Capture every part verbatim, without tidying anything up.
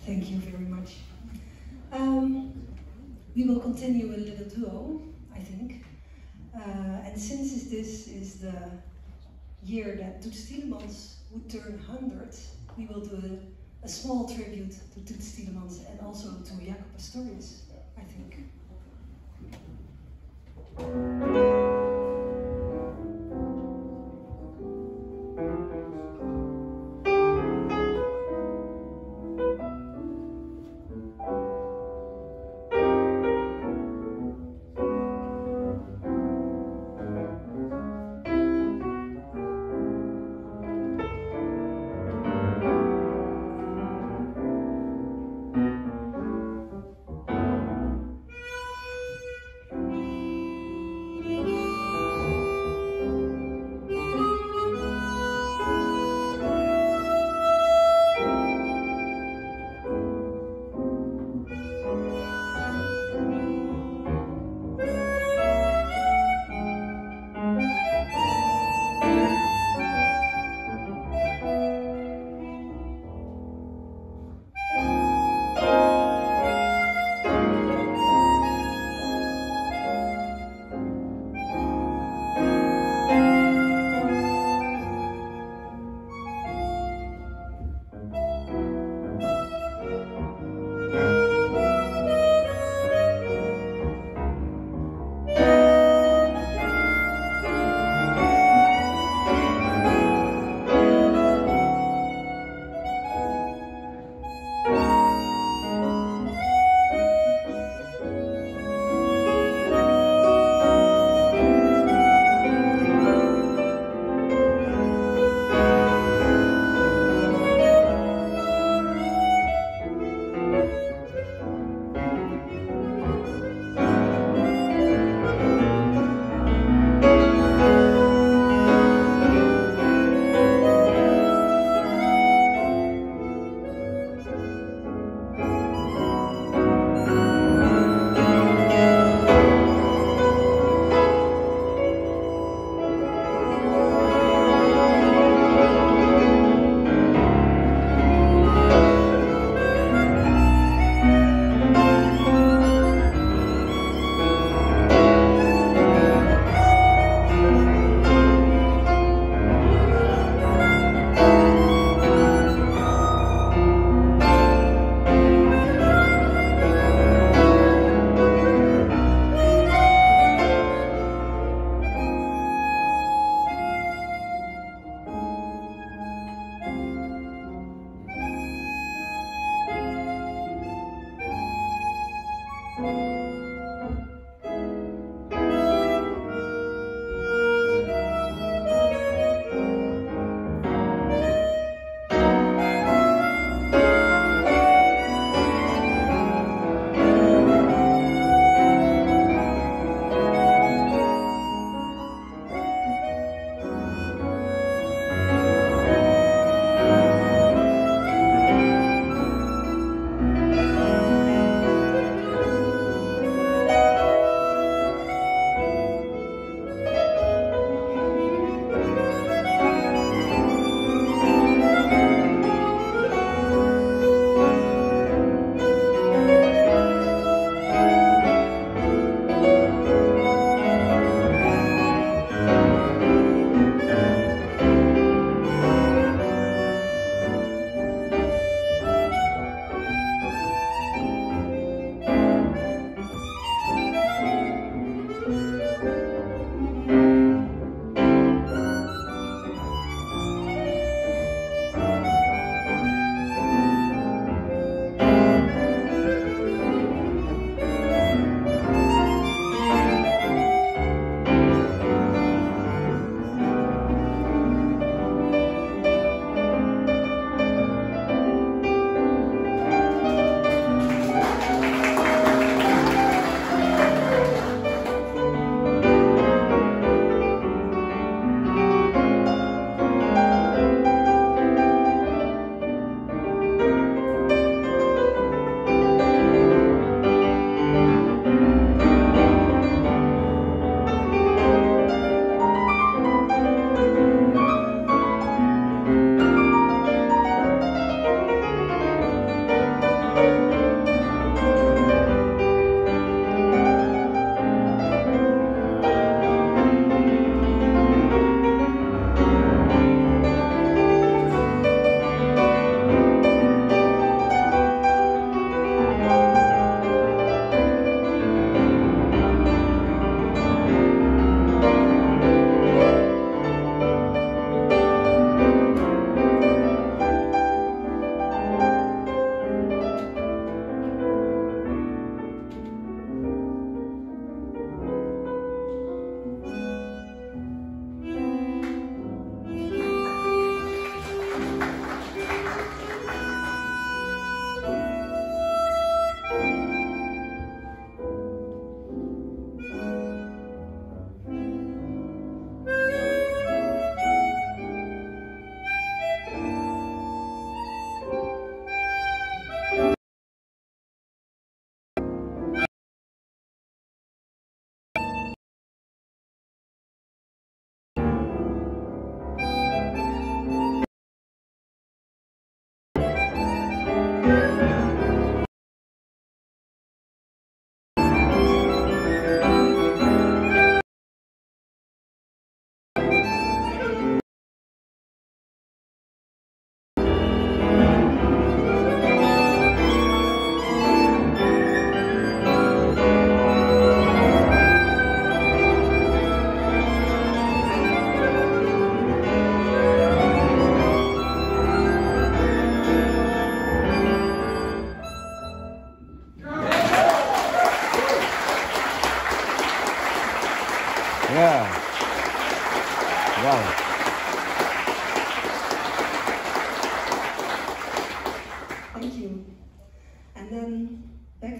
Thank you very much. Um, we will continue a little duo, I think. Uh, and since this is the year that Toots Thielemans would turn one hundred, we will do a, a small tribute to Toots Thielemans and also to Jaco Pastorius, I think.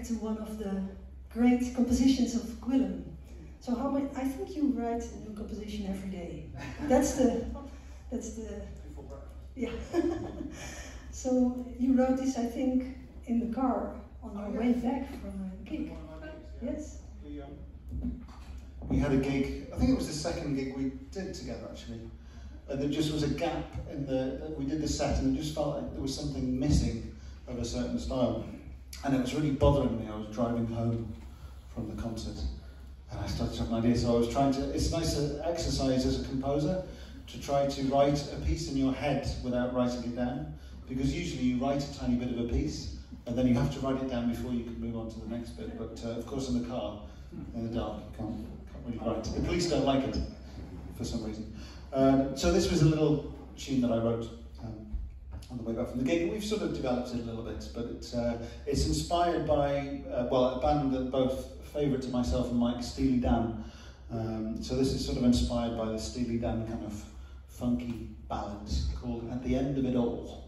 to one of the great compositions of Gwilym. So how many, I think you write a new composition every day. That's the, that's the, yeah. So you wrote this, I think, in the car on your way back from a gig. Yes. We, um, we had a gig, I think it was the second gig we did together actually. And there just was a gap in the, we did the set and it just felt like there was something missing of a certain style. And it was really bothering me. I was driving home from the concert and I started to have an idea. So I was trying to, it's nice to exercise as a composer to try to write a piece in your head without writing it down. Because usually you write a tiny bit of a piece and then you have to write it down before you can move on to the next bit. But uh, of course in the car, in the dark, you can't, can't really write. The police don't like it for some reason. Um, so this was a little tune that I wrote um, on the way back from the gig. We've sort of developed it a little bit, but it's, uh, it's inspired by, uh, well, a band that both favourite to myself and Mike, Steely Dan. Um, so this is sort of inspired by the Steely Dan kind of funky ballads called At the End of It All.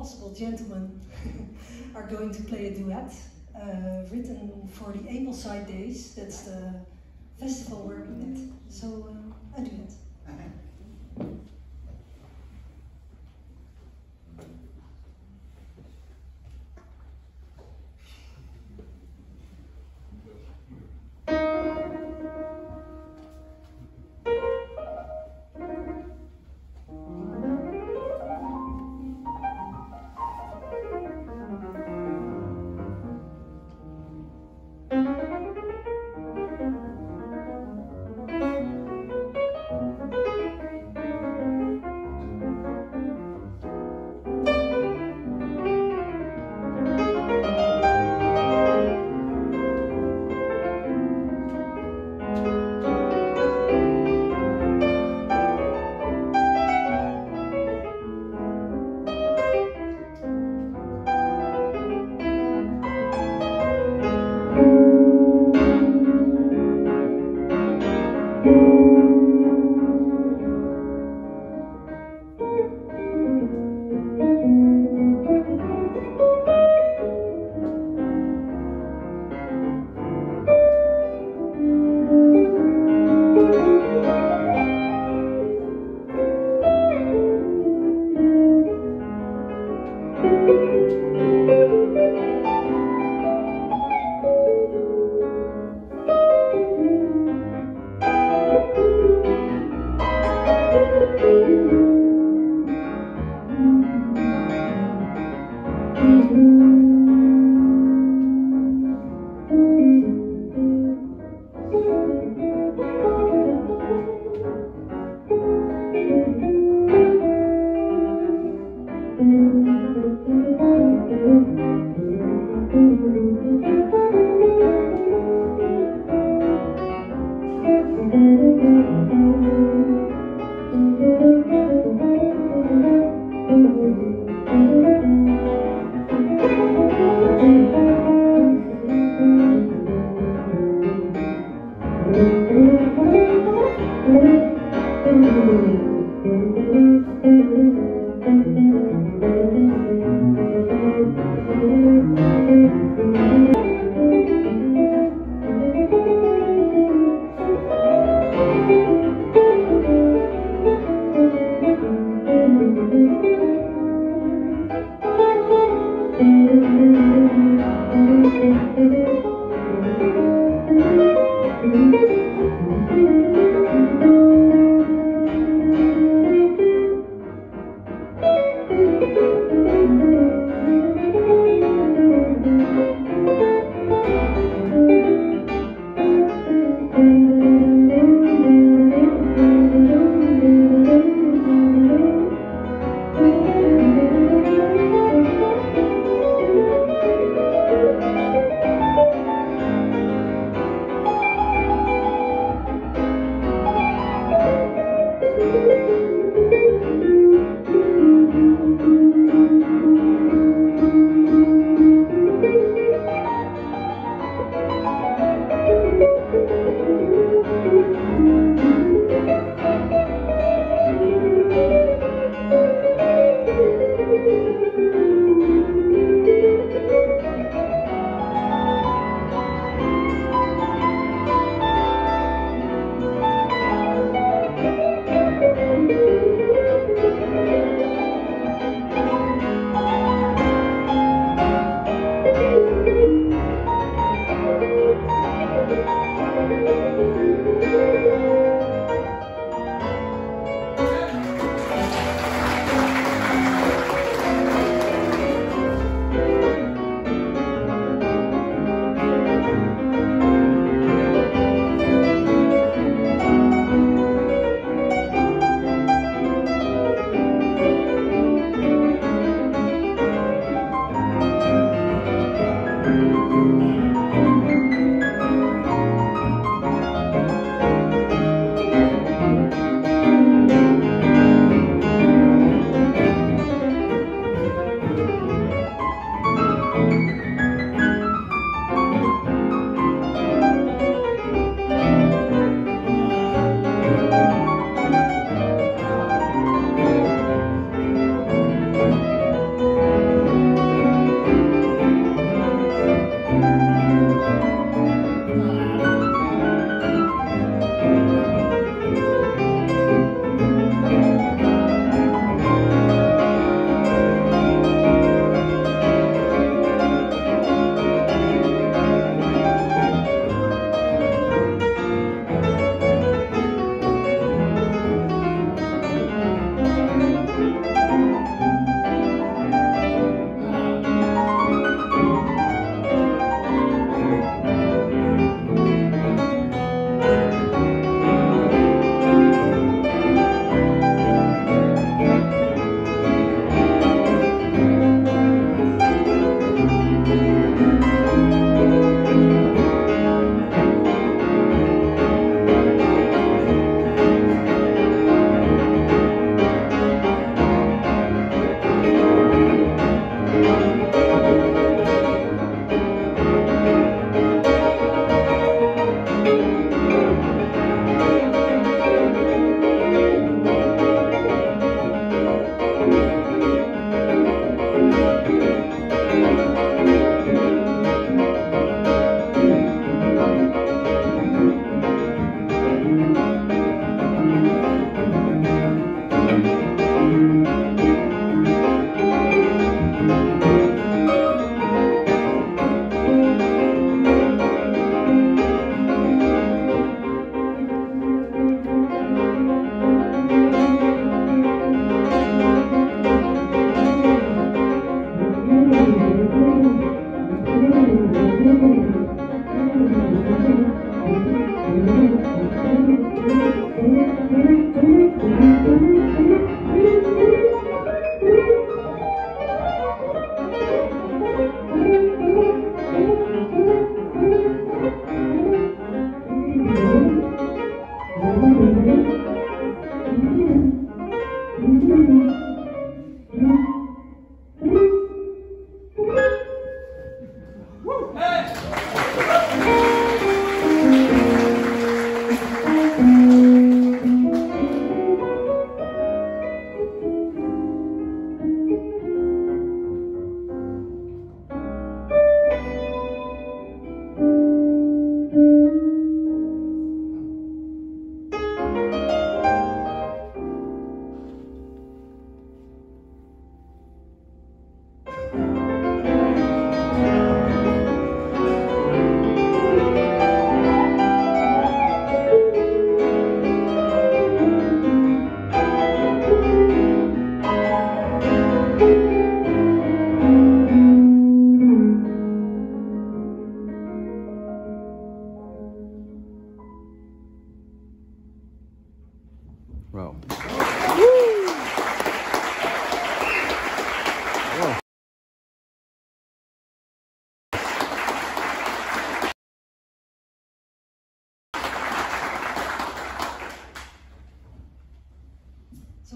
Impossible Gentlemen are going to play a duet uh, written for the Ambleside Days. That's the festival we're at. So uh, a duet. Thank you.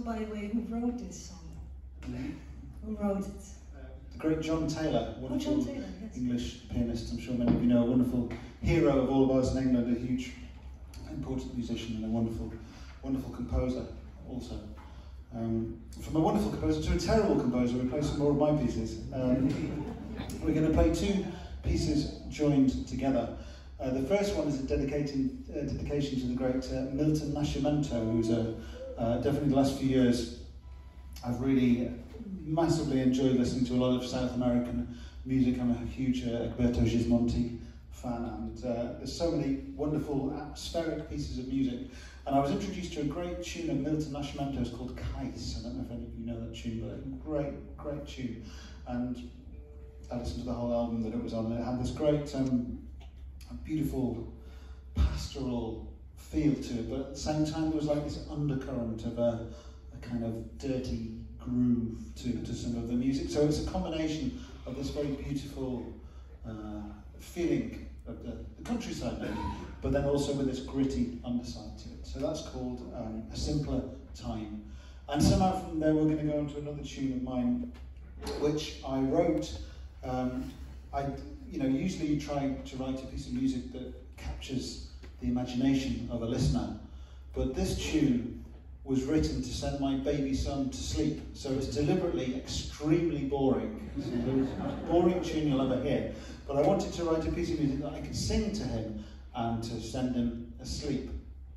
by the way, who wrote this song? Mm-hmm. Who wrote it? The great John Taylor, Oh, wonderful John Taylor, yes. English pianist. I'm sure many of you know, a wonderful hero of all of us in England, a huge, important musician and a wonderful, wonderful composer also. Um, from a wonderful composer to a terrible composer, we play some more of my pieces. Um, we're going to play two pieces joined together. Uh, the first one is a dedicating, uh, dedication to the great uh, Milton Nascimento, who's a, uh, definitely the last few years I've really massively enjoyed listening to a lot of South American music. I'm a huge uh, Egberto Gismonti fan, and uh, there's so many wonderful atmospheric pieces of music. And I was introduced to a great tune of Milton Nascimento's called Kais. I don't know if any of you know that tune, but a great, great tune. And I listened to the whole album that it was on, and it had this great, um, beautiful, pastoral feel to it, but at the same time there was like this undercurrent of a, a kind of dirty groove to, to some of the music. So it's a combination of this very beautiful uh, feeling of the, the countryside maybe, but then also with this gritty underside to it. So that's called um, A Simpler Time. And somehow from there we're going to go into another tune of mine, which I wrote. Um, I, you know, usually you try to write a piece of music that captures the imagination of a listener, but this tune was written to send my baby son to sleep, so it's deliberately extremely boring. It's the most boring tune you'll ever hear, but I wanted to write a piece of music that I could sing to him and to send him asleep.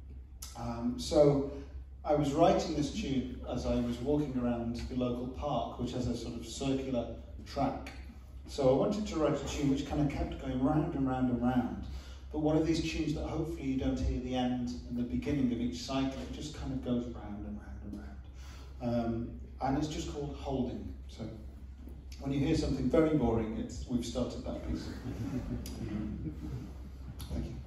Um, so I was writing this tune as I was walking around the local park, which has a sort of circular track. So I wanted to write a tune which kind of kept going round and round and round, but one of these tunes that hopefully you don't hear the end and the beginning of each cycle. It just kind of goes round and round and round. Um, and it's just called Holding. So when you hear something very boring, it's we've started that piece. Thank you.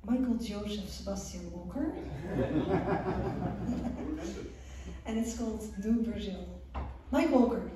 Michael Joseph Sebastian Walker. And it's called New Brazil. Mike Walker.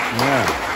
Yeah.